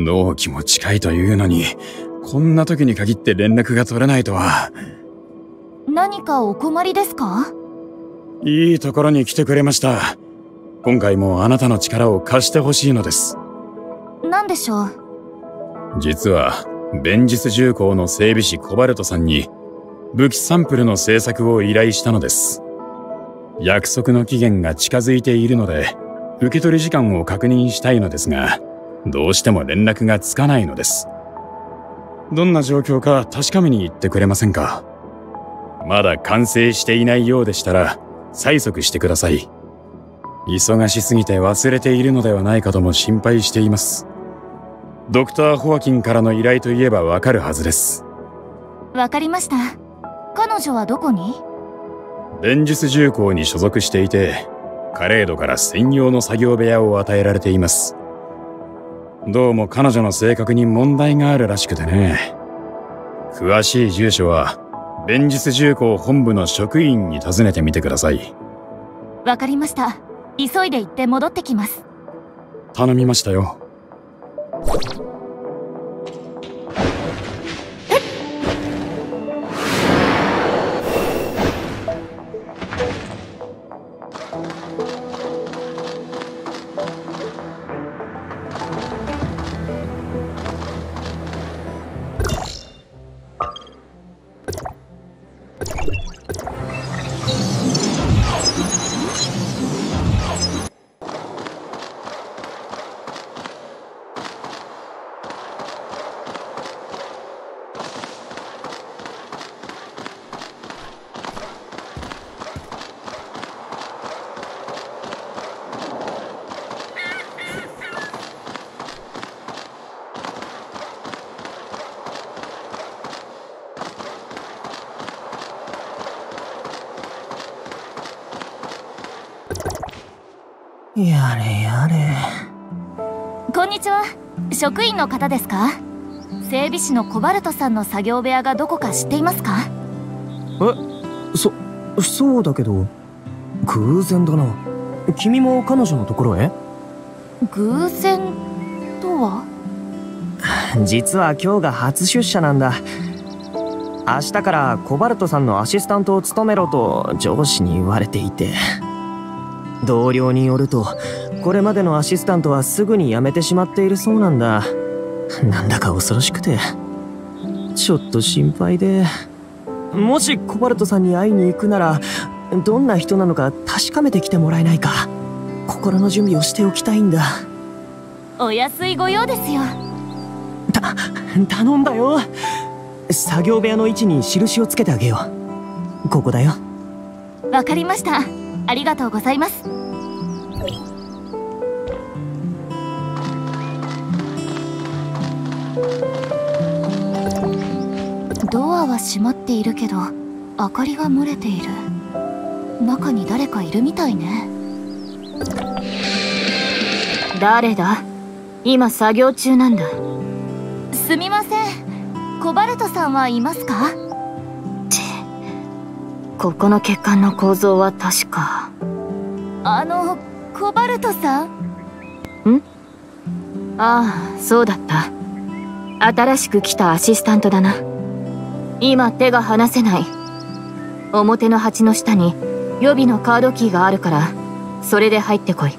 納期も近いというのに、こんな時に限って連絡が取れないとは。 何かお困りですか？ いいところに来てくれました。今回もあなたの力を貸してほしいのです。 何でしょう？ 実は弁実重工の整備士コバルトさんに武器サンプルの製作を依頼したのです。約束の期限が近づいているので受け取り時間を確認したいのですが、どうしても連絡がつかないのです。どんな状況か確かめに行ってくれませんか？まだ完成していないようでしたら催促してください。忙しすぎて忘れているのではないかとも心配しています。ドクター・ホアキンからの依頼といえばわかるはずです。 わかりました。彼女はどこに？ 弁術重工に所属していて、カレードから専用の作業部屋を与えられています。どうも彼女の性格に問題があるらしくてね。詳しい住所は弁術重工本部の職員に尋ねてみてください。 わかりました。急いで行って戻ってきます。 頼みましたよ。 やれやれ。 こんにちは。職員の方ですか？整備士のコバルトさんの作業部屋がどこか知っていますか？ そうだけど偶然だな。君も彼女のところへ？ 偶然とは？ 実は今日が初出社なんだ。明日からコバルトさんのアシスタントを務めろと上司に言われていて、同僚によるとこれまでのアシスタントはすぐに辞めてしまっているそうなんだ。なんだか恐ろしくてちょっと心配で、もしコバルトさんに会いに行くならどんな人なのか確かめてきてもらえないか。心の準備をしておきたいんだ。 お安いご用ですよ。 頼んだよ。作業部屋の位置に印をつけてあげよう。ここだよ。 わかりました。ありがとうございます。ドアは閉まっているけど明かりが漏れている。中に誰かいるみたいね。 誰だ？今作業中なんだ。 すみません。コバルトさんはいますか？ ここの血管の構造は確か。 コバルトさん？ ああ、そうだった。新しく来たアシスタントだな。今手が離せない。表の鉢の下に予備のカードキーがあるから、それで入ってこい。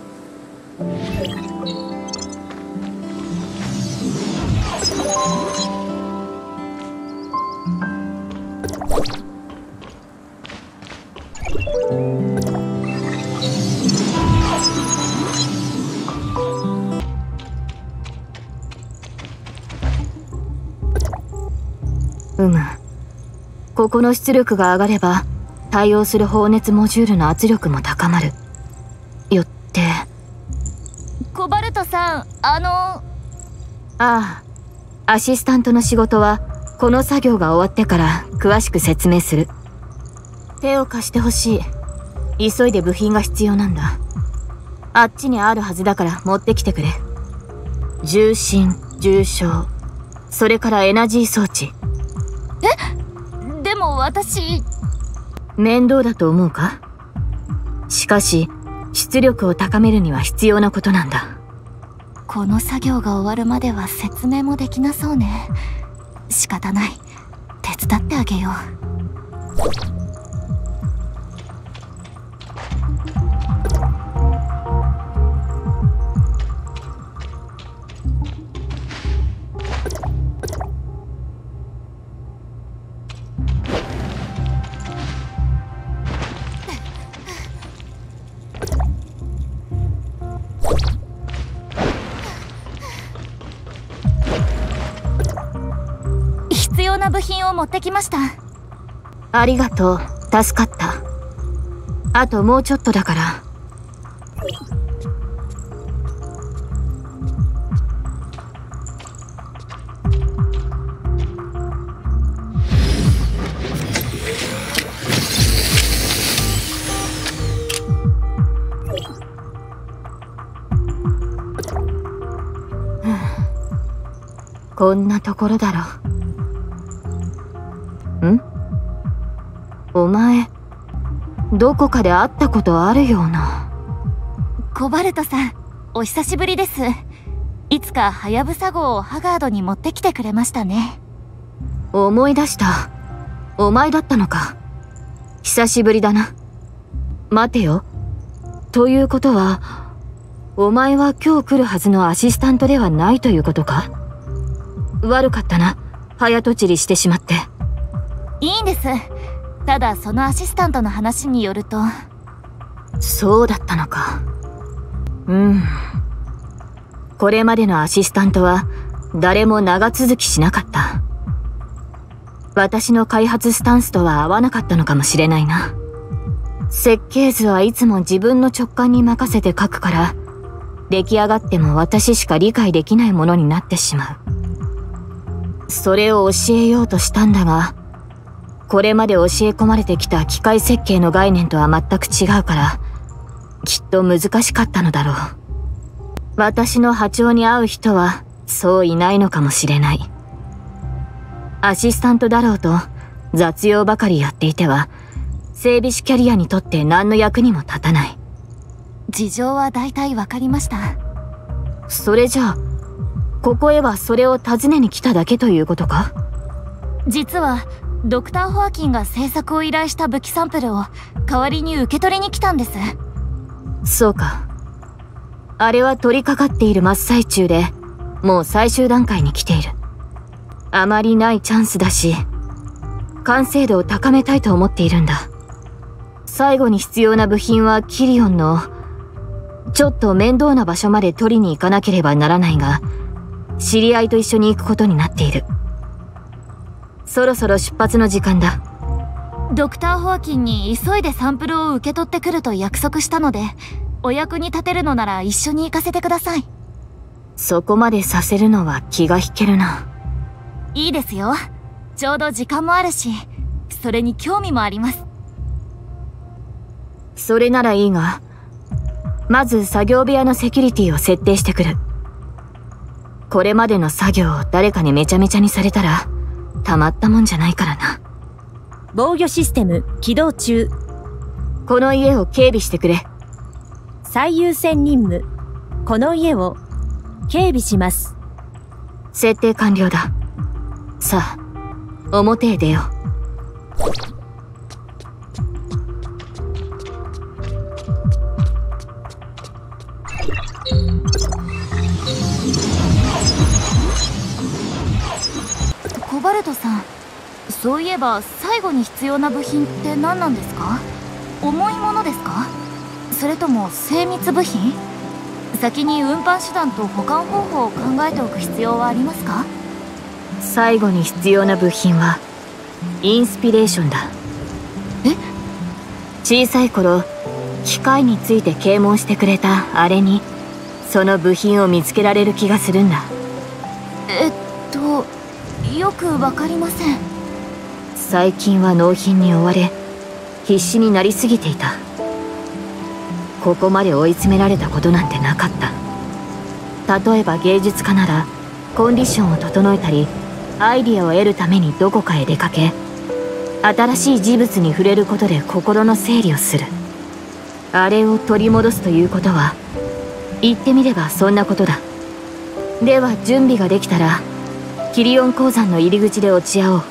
ここの出力が上がれば対応する放熱モジュールの圧力も高まる。よってコバルトさん、 ああ、アシスタントの仕事はこの作業が終わってから詳しく説明する。手を貸してほしい。急いで部品が必要なんだ。あっちにあるはずだから持ってきてくれ。重心、重症、それからエナジー装置。 でも私。 面倒だと思うか？しかし出力を高めるには必要なことなんだ。 この作業が終わるまでは説明もできなそうね。仕方ない、手伝ってあげよう。必要な部品を持ってきました。 ありがとう、助かった。あともうちょっとだから。こんなところだろ。お前、どこかで会ったことあるような。 コバルトさん、お久しぶりです。いつかハヤブサ号をハガードに持ってきてくれましたね。 思い出した。お前だったのか。久しぶりだな。待てよ。ということは、お前は今日来るはずのアシスタントではないということか。悪かったな、早とちりしてしまって。 いいんです。ただそのアシスタントの話によると。 そうだったのか。これまでのアシスタントは誰も長続きしなかった。私の開発スタンスとは合わなかったのかもしれないな。設計図はいつも自分の直感に任せて書くから、出来上がっても私しか理解できないものになってしまう。それを教えようとしたんだが、これまで教え込まれてきた機械設計の概念とは全く違うから、きっと難しかったのだろう。私の波長に合う人はそういないのかもしれない。アシスタントだろうと雑用ばかりやっていては、整備士キャリアにとって何の役にも立たない。 事情は大体わかりました。 それじゃあ、ここへはそれを尋ねに来ただけということか？ 実はドクター・ホアキンが製作を依頼した武器サンプルを代わりに受け取りに来たんです。 そうか。あれは取り掛かっている真っ最中で、もう最終段階に来ている。あまりないチャンスだし、完成度を高めたいと思っているんだ。最後に必要な部品はキリオンの、ちょっと面倒な場所まで取りに行かなければならないが、知り合いと一緒に行くことになっている。そろそろ出発の時間だ。 ドクター・ホアキンに急いでサンプルを受け取ってくると約束したので、お役に立てるのなら一緒に行かせてください。 そこまでさせるのは気が引けるな。 いいですよ。ちょうど時間もあるし、それに興味もあります。 それならいいが、まず作業部屋のセキュリティを設定してくる。これまでの作業を誰かにめちゃめちゃにされたら、たまったもんじゃないからな。 防御システム起動中。 この家を警備してくれ。 最優先任務。この家を警備します。 設定完了だ。さあ、表へ出よう。 コバルトさん、そういえば最後に必要な部品って何なんですか？重いものですか？それとも精密部品？先に運搬手段と保管方法を考えておく必要はありますか？ 最後に必要な部品はインスピレーションだ。 え？ 小さい頃機械について啓蒙してくれたあれにその部品を見つけられる気がするんだ。 よくわかりません。 最近は納品に追われ必死になりすぎていた。ここまで追い詰められたことなんてなかった。例えば芸術家ならコンディションを整えたりアイディアを得るためにどこかへ出かけ、新しい事物に触れることで心の整理をする。あれを取り戻すということは言ってみればそんなことだ。 では準備ができたらキリオン鉱山の入り口で落ち合おう。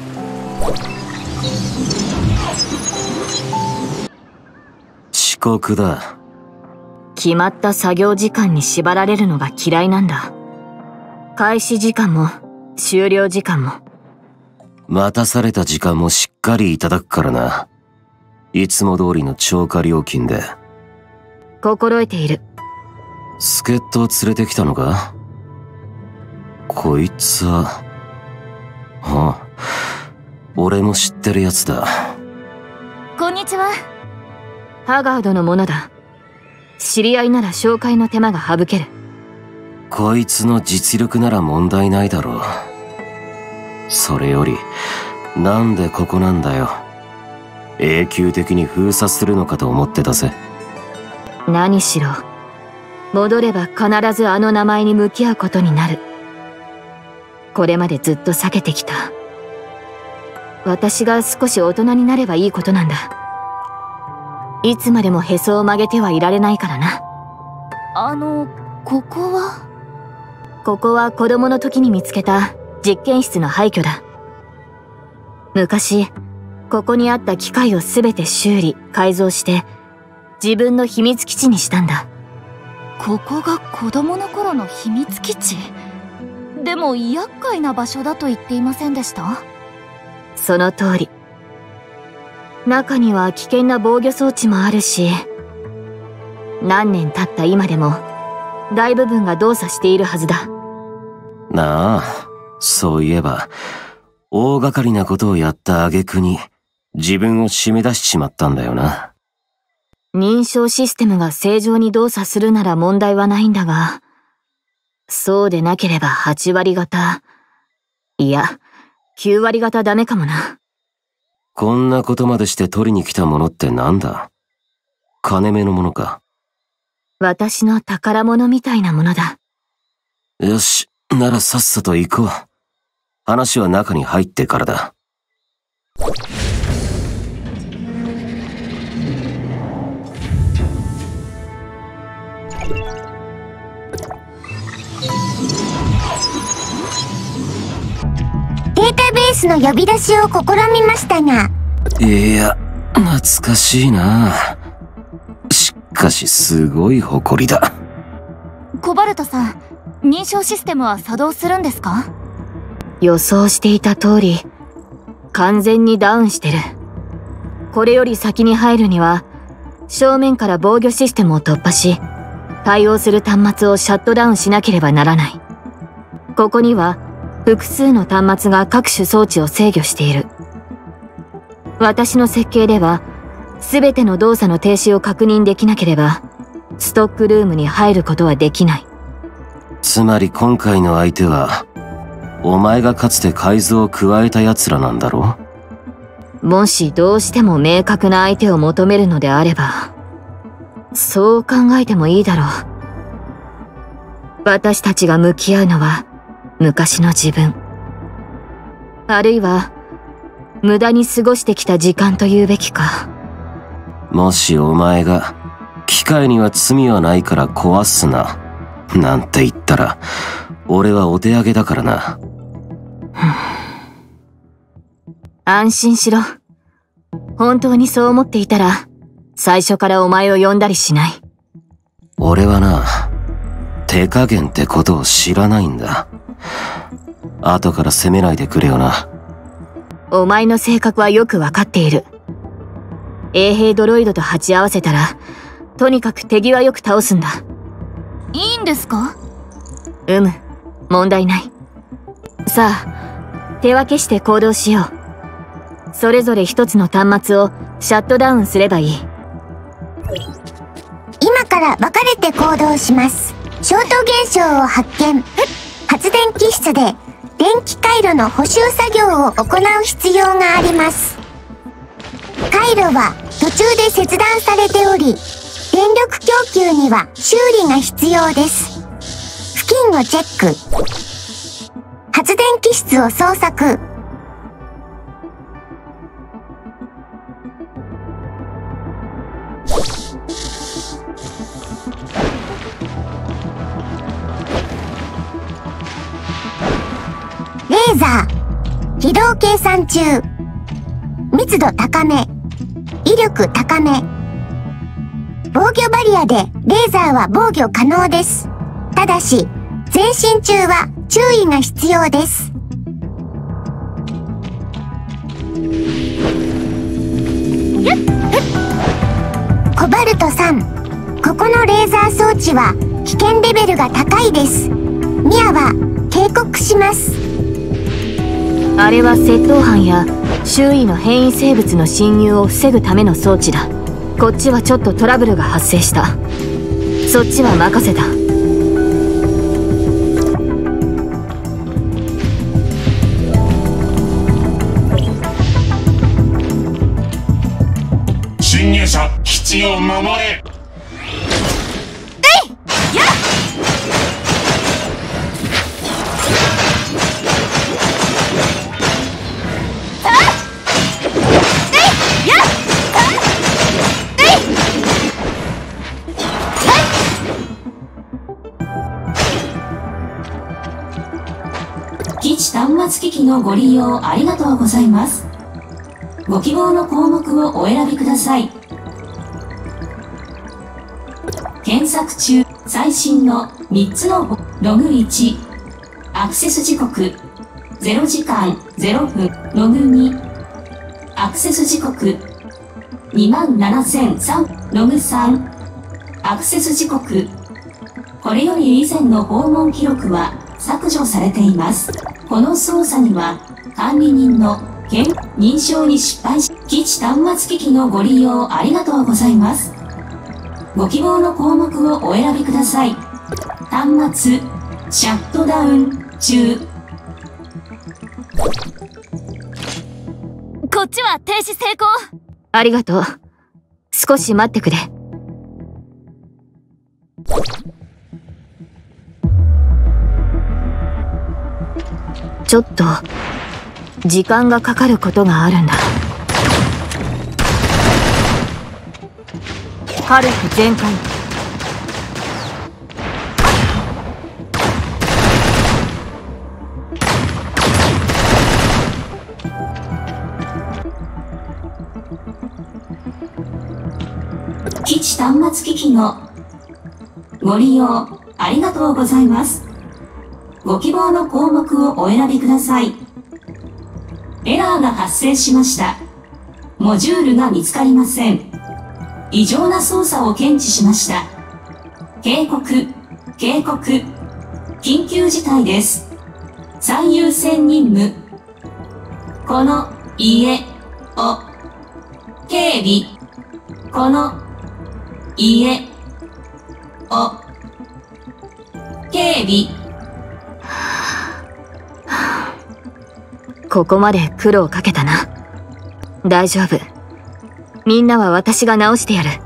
遅刻だ。 決まった作業時間に縛られるのが嫌いなんだ。開始時間も終了時間も。 待たされた時間もしっかりいただくからな。いつも通りの超過料金で。 心得ている。 助っ人を連れてきたのか？こいつは、あ、俺も知ってるやつだ。 こんにちは。 ハガードのものだ。知り合いなら紹介の手間が省ける。 こいつの実力なら問題ないだろう。それより、なんでここなんだよ。永久的に封鎖するのかと思ってたぜ。 何しろ、戻れば必ずあの名前に向き合うことになる。これまでずっと避けてきた。私が少し大人になればいいことなんだ。いつまでもへそを曲げてはいられないからな。 ここは？ ここは子供の時に見つけた実験室の廃墟だ。昔、ここにあった機械をすべて修理、改造して、自分の秘密基地にしたんだ。 ここが子供の頃の秘密基地？でも厄介な場所だと言っていませんでした？ その通り。中には危険な防御装置もあるし、何年経った今でも大部分が動作しているはずだ。 なあ、そういえば、大掛かりなことをやった挙句に自分を締め出しちまったんだよな。 認証システムが正常に動作するなら問題はないんだが、そうでなければ8割方、いや、9割方ダメかもな。 こんなことまでして取りに来たものってなんだ？金目のものか？ 私の宝物みたいなものだ。 よし、ならさっさと行こう。話は中に入ってからだ。 データベースの呼び出しを試みましたが。 いや、懐かしいな。しかしすごい誇りだ。 コバルトさん、認証システムは作動するんですか？ 予想していた通り、完全にダウンしてる。これより先に入るには、正面から防御システムを突破し、対応する端末をシャットダウンしなければならない。ここには、複数の端末が各種装置を制御している。私の設計では、すべての動作の停止を確認できなければ、ストックルームに入ることはできない。 つまり今回の相手は、お前がかつて改造を加えた奴らなんだろう？もしどうしても明確な相手を求めるのであれば、そう考えてもいいだろう。私たちが向き合うのは、昔の自分。あるいは、無駄に過ごしてきた時間と言うべきか。 もしお前が、機械には罪はないから壊すな、なんて言ったら、俺はお手上げだからな。 安心しろ。本当にそう思っていたら、最初からお前を呼んだりしない。 俺はな、手加減ってことを知らないんだ。後から責めないでくれよな。 お前の性格はよくわかっている。衛兵ドロイドと鉢合わせたら、とにかく手際よく倒すんだ。 いいんですか？ 問題ない。さあ、手分けして行動しよう。それぞれ一つの端末をシャットダウンすればいい。 今から分かれて行動します。ショート現象を発見。発電気室で電気回路の補修作業を行う必要があります。回路は途中で切断されており、電力供給には修理が必要です。付近をチェック。発電気室を捜索。 ーザー、起動計算中。密度高め、威力高め。防御バリアでレーザーは防御可能です。ただし、前進中は注意が必要です。コバルトさん、ここのレーザー装置は危険レベルが高いです。ミアは警告します。 あれは窃盗犯や周囲の変異生物の侵入を防ぐための装置だ。こっちはちょっとトラブルが発生した。そっちは任せた。 侵入者、基地を守れ。 基地端末機器のご利用ありがとうございます。ご希望の項目をお選びください。検索中、最新の3つのログ1、アクセス時刻0時間0分、ログ2、アクセス時刻27003、ログ3、アクセス時刻。これより以前の訪問記録は削除されています。この操作には管理人の認証に失敗し、基地端末機器のご利用ありがとうございます。ご希望の項目をお選びください。端末シャットダウン中。 こっちは停止成功。 ありがとう。少し待ってくれ。ちょっと時間がかかることがあるんだ。火力全開。 基地端末機器のご利用ありがとうございます。ご希望の項目をお選びください。エラーが発生しました。モジュールが見つかりません。異常な操作を検知しました。警告、警告、緊急事態です。最優先任務。この家を警備。この家を警備。 ここまで苦労かけたな。大丈夫。みんなは私が直してやる。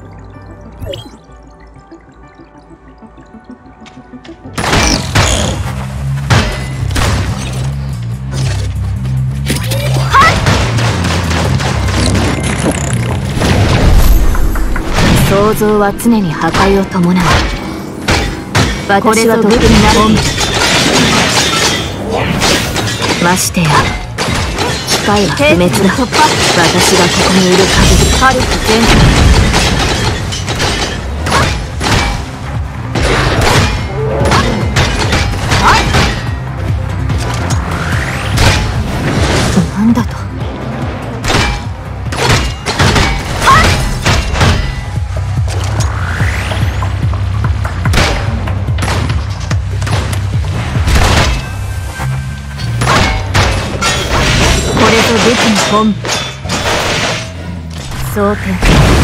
想像は常に破壊を伴う。私は武器になる。ましてや機械は不滅だ。私がここにいる限り火力全開。なんだと。武器の本部装填。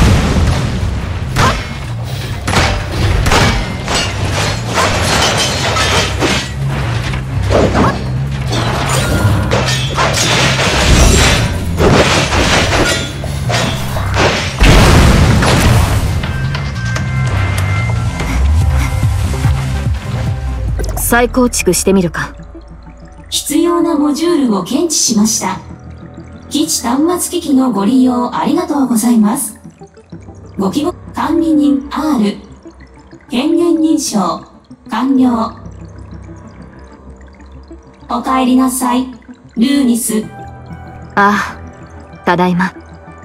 再構築してみるか。 必要なモジュールを検知しました。基地端末機器のご利用ありがとうございます。ご希望管理人 R 権限認証完了。お帰りなさい。 ルーニス。 ああ、ただいま。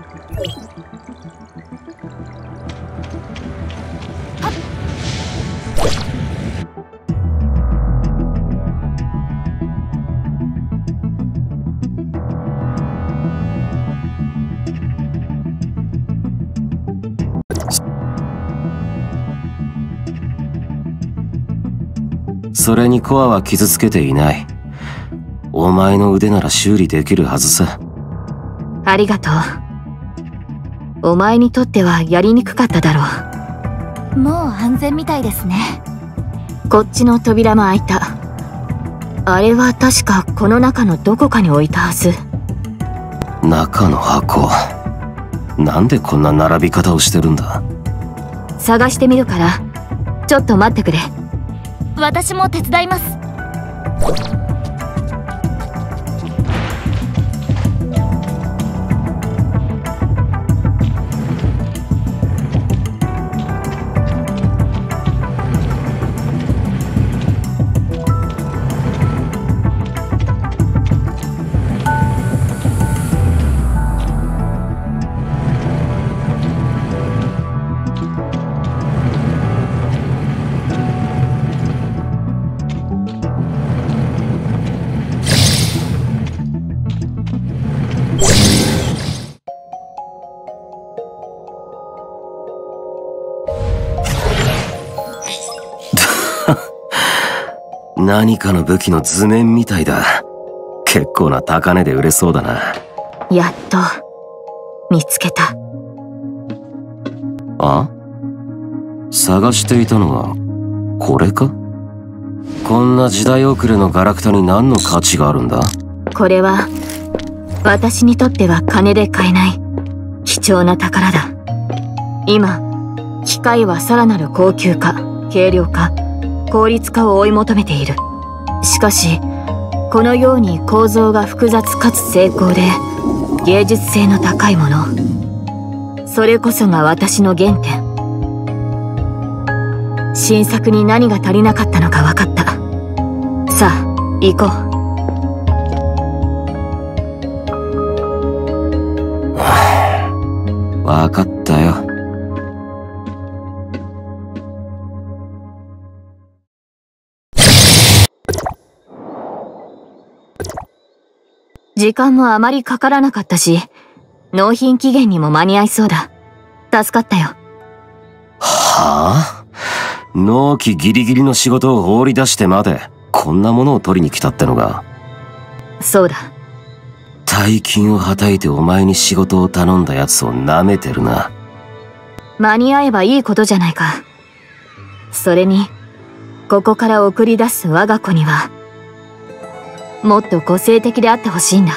それにコアは傷つけていない。お前の腕なら修理できるはずさ。 ありがとう。お前にとってはやりにくかっただろう。もう安全みたいですね。 こっちの扉も開いた。あれは確かこの中のどこかに置いたはず。 中の箱。なんでこんな並び方をしてるんだ。 探してみるから、ちょっと待ってくれ。 私も手伝います。 何かの武器の図面みたいだ。結構な高値で売れそうだな。 やっと見つけた。 あ？探していたのはこれか？こんな時代遅れのガラクタに何の価値があるんだ？ これは私にとっては金で買えない貴重な宝だ。今機械はさらなる高級化、軽量化、効率化を追い求めている。しかしこのように構造が複雑かつ精巧で芸術性の高いもの、それこそが私の原点。新作に何が足りなかったのか分かった。さあ行こう。分かったよ。 時間もあまりかからなかったし、納品期限にも間に合いそうだ。助かったよ。 はあ？納期ギリギリの仕事を放り出してまでこんなものを取りに来たってのが。 そうだ。 大金をはたいてお前に仕事を頼んだやつを舐めてるな。 間に合えばいいことじゃないか。それにここから送り出す我が子にはもっと個性的であってほしいんだ。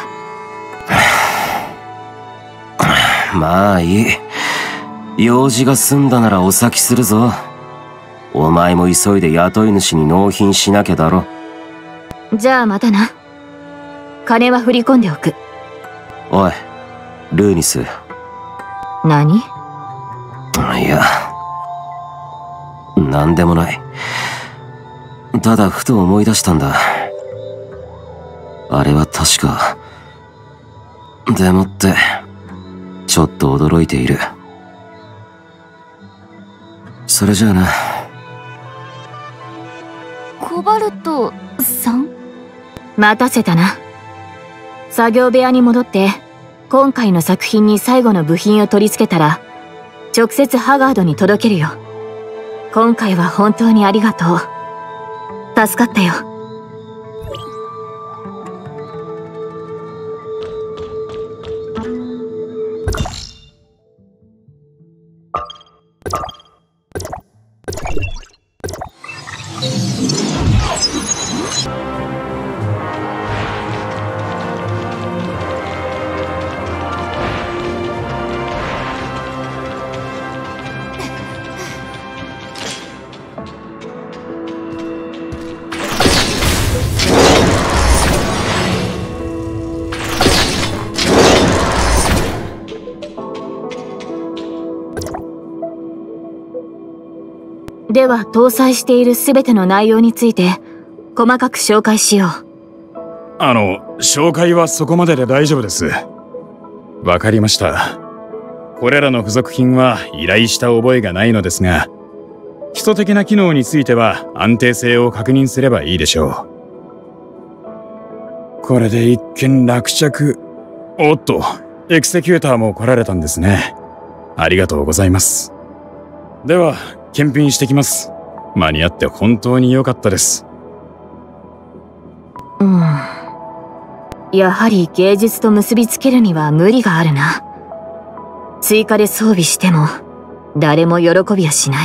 まあいい。用事が済んだならお先するぞ。お前も急いで雇い主に納品しなきゃだろ。 じゃあまたな。金は振り込んでおく。 おい、ルーニス。 何？ いや、なんでもない。ただふと思い出したんだ。あれは確か。でもってちょっと驚いている。それじゃあな。 コバルトさん？ 待たせたな。作業部屋に戻って今回の作品に最後の部品を取り付けたら直接ハガードに届けるよ。今回は本当にありがとう。助かったよ。では搭載しているすべての内容について細かく紹介しよう。 紹介はそこまでで大丈夫です。わかりました。これらの付属品は依頼した覚えがないのですが、基礎的な機能については安定性を確認すればいいでしょう。これで一件落着。おっと、エクセキューターも来られたんですね。ありがとうございます。では、検品してきます。間に合って本当に良かったです。 やはり芸術と結びつけるには無理があるな。追加で装備しても誰も喜びはしない。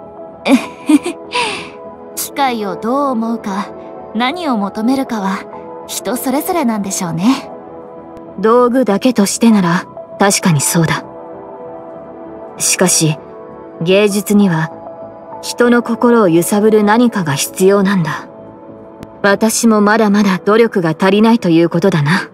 機械をどう思うか、何を求めるかは人それぞれなんでしょうね。 道具だけとしてなら確かにそうだ。しかし芸術には人の心を揺さぶる何かが必要なんだ。私もまだまだ努力が足りないということだな。